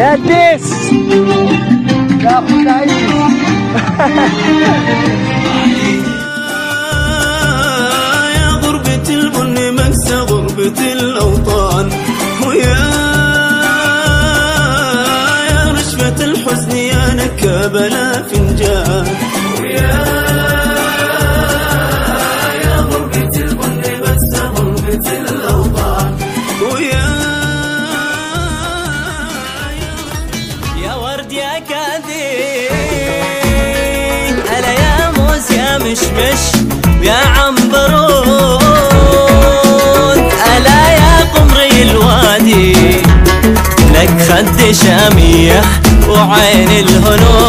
يا ديس يا اخونا يا غربة البن مكسى غربة الأوطان، ويا رشفة الحزن يا نكاب لا فنجان، ويا غربة البن مكسى غربة الأوطان، ويا ورد يا كاذب هلا يا موز يا مشمش يا عنبرود، ألا يا قمري الوادي لك خد شامية وعين الهنود.